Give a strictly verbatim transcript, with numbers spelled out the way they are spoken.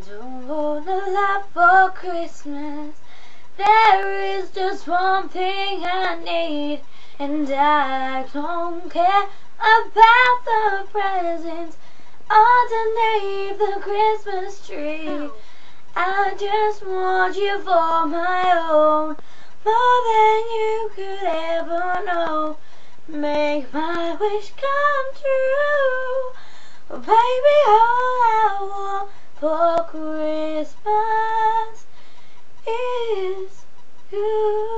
don't want a lot for Christmas. There is just one thing I need, and I don't care about the presents underneath the Christmas tree. I just want you for my own, more than you could ever know. Make my wish come true. Oh, baby, all I want for Christmas is you.